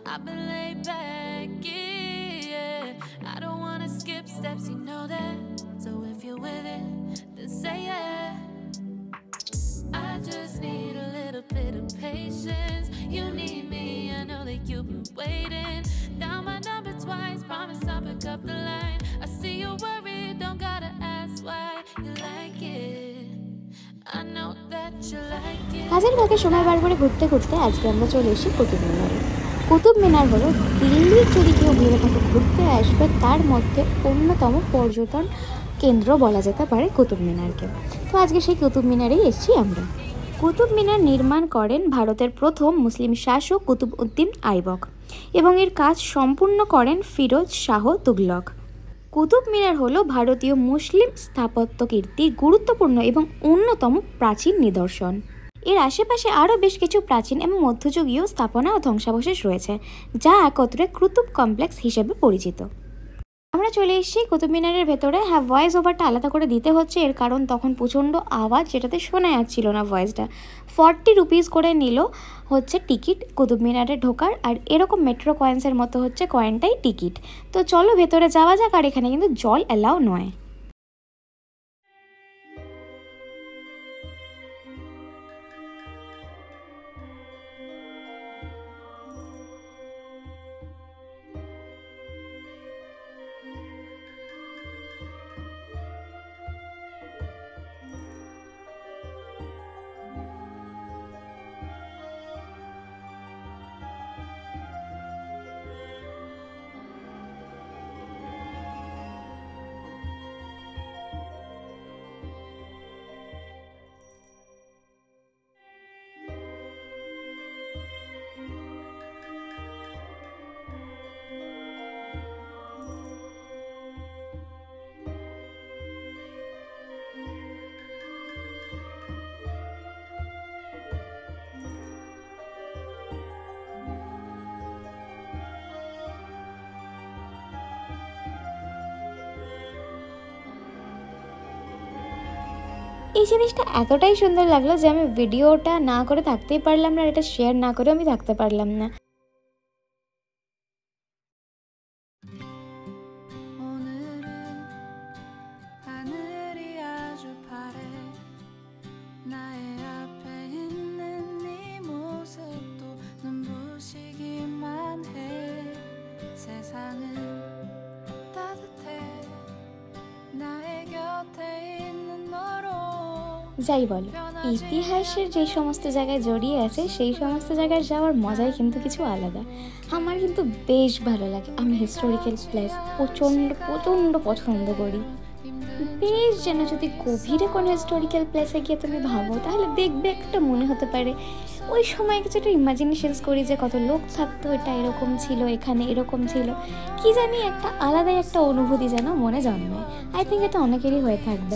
I've been laid back, yeah. I don't wanna skip steps, you know that. So if you're with it, then say yeah. I just need a little bit of patience. You need me, I know that you've been waiting. Down my number twice, promise I'll pick up the line. I see you worried, don't gotta ask why you like it. I know that you like it. কাজের ফাঁকে সময় বার করে ঘুরতে ঘুরতে আজকে আমরা চলে এসেছি কুতুব মিনারে। কুতুব মিনার হলো দিল্লির যদি কেউ ভেবে থাকে ঘুরতে আসবে তার মধ্যে অন্যতম পর্যটন কেন্দ্র বলা যেতে পারে কুতুব মিনারকে। তো আজকে সেই কুতুব মিনারেই এসেছি আমরা। কুতুব মিনার নির্মাণ করেন ভারতের প্রথম মুসলিম শাসক কুতুব উদ্দিন আইবক এবং এর কাজ সম্পূর্ণ করেন ফিরোজ শাহ তুগলক। কুতুব মিনার হলো ভারতীয় মুসলিম স্থাপত্য কীর্তির গুরুত্বপূর্ণ এবং অন্যতম প্রাচীন নিদর্শন। এর আশেপাশে আরও বেশ কিছু প্রাচীন এবং মধ্যযুগীয় স্থাপনা ও ধ্বংসাবশেষ রয়েছে, যা একত্রে কুতুব কমপ্লেক্স হিসেবে পরিচিত। আমরা চলে এসেছি কুতুব মিনারের ভেতরে। হ্যাঁ, ভয়েস ওভারটা আলাদা করে দিতে হচ্ছে, এর কারণ তখন প্রচণ্ড আওয়াজ, যেটাতে শোনা যাচ্ছিল না ভয়েসটা। 40 রুপিস করে নিল হচ্ছে টিকিট কুতুব মিনারে ঢোকার, আর এরকম মেট্রো কয়েন্সের মতো হচ্ছে কয়েনটাই টিকিট। তো চলো ভেতরে যাওয়া যাক। আর এখানে কিন্তু জল অ্যালাউ নয়। এই জিনিসটা এতটাই সুন্দর লাগলো যে আমি ভিডিওটা না করে থাকতেই পারলাম না, এটা শেয়ার না করে আমি থাকতে পারলাম না। যাই বলো, ইতিহাসের যে সমস্ত জায়গায় জড়িয়ে আছে সেই সমস্ত জায়গায় যাওয়ার মজাই কিন্তু কিছু আলাদা। আমার কিন্তু বেশ ভালো লাগে। আমি হিস্টোরিক্যাল প্লেস প্রচণ্ড পছন্দ করি। বেশ যেন যদি গভীরে কোনো হিস্টোরিক্যাল প্লেসে গিয়ে তুমি ভাবো, তাহলে দেখবে একটা মনে হতে পারে ওই সময় কিছু একটা ইমাজিনেশনস করি যে কত লোক থাকতো, এটা এরকম ছিল, এখানে এরকম ছিল, কি জানি একটা আলাদাই একটা অনুভূতি যেন মনে জন্মায়। আই থিঙ্ক এটা অনেকেরই হয়ে থাকবে।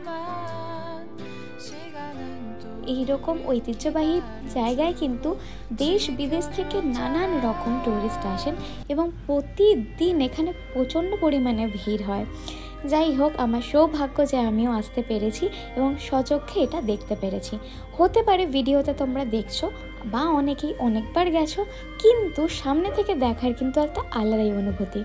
এইরকম ঐতিহ্যবাহী জায়গায় কিন্তু দেশ বিদেশ থেকে নানান রকম টুরিস্ট আসেন এবং প্রতিদিন এখানে প্রচণ্ড পরিমাণে ভিড় হয়। যাই হোক, আমার সৌভাগ্য যে আমিও আসতে পেরেছি এবং সচক্ষে এটা দেখতে পেরেছি। হতে পারে ভিডিওতে তোমরা দেখছো বা অনেকেই অনেকবার গেছো, কিন্তু সামনে থেকে দেখার কিন্তু একটা আলাদাই অনুভূতি।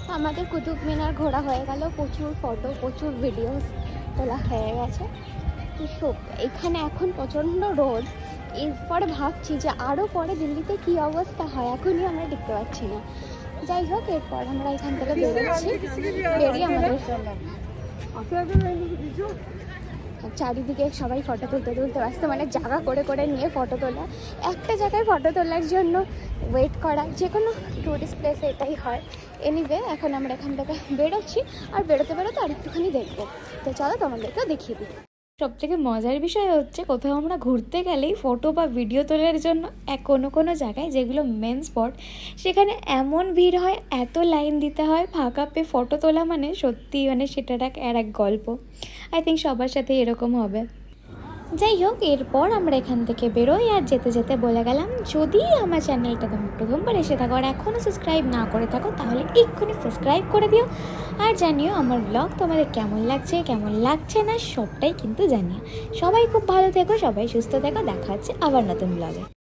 আমাদের কুতুব মিনার ঘোরা হয়ে গেল, প্রচুর ফটো প্রচুর ভিডিও তোলা হয়ে গেছে। তো এখানে এখন প্রচণ্ড রোদ, এরপরে ভাবছি যে আরও পরে দিল্লিতে কী অবস্থা হয়, এখনই আমরা দেখতে পাচ্ছি না। যাই হোক, এরপর আমরা এখান থেকে বেরোচ্ছি, বেরিয়ে আমাদের চারিদিকে সবাই ফটো তুলতে ব্যস্ত, মানে জায়গা করে করে নিয়ে ফটো তোলা, একটা জায়গায় ফটো তোলার জন্য ওয়েট করা, যে কোনো টুরিস্ট প্লেসে এটাই হয়। এনিওয়ে, এখন আমরা এখান থেকে বেরোচ্ছি, আর বেরোতে আর একটুখানি দেখবো। তো চলো তোমাদেরকেও দেখিয়ে দিই। সবথেকে মজার বিষয় হচ্ছে, কোথাও আমরা ঘুরতে গেলেই ফটো বা ভিডিও তোলার জন্য কোনো জায়গায় যেগুলো মেন স্পট, সেখানে এমন ভিড় হয়, এত লাইন দিতে হয়, ফাঁকা পেয়ে ফটো তোলা মানে সত্যি মানে সেটা এক গল্প। আই থিঙ্ক সবার সাথে এরকম হবে। যাই হোক, এরপর আমরা এখান থেকে বেরোই, আর যেতে যেতে বলে গেলাম, যদি আমার চ্যানেলটা তুমি প্রথমবার এসে থাকো আর এখনও সাবস্ক্রাইব না করে থাকো, তাহলে এক্ষুনি সাবস্ক্রাইব করে দিও, আর জানিও আমার ব্লগ তোমাদের কেমন লাগছে কেমন লাগছে না, সবটাই কিন্তু জানিও। সবাই খুব ভালো থেকো, সবাই সুস্থ থেকো, দেখা হচ্ছে আবার নতুন ব্লগে।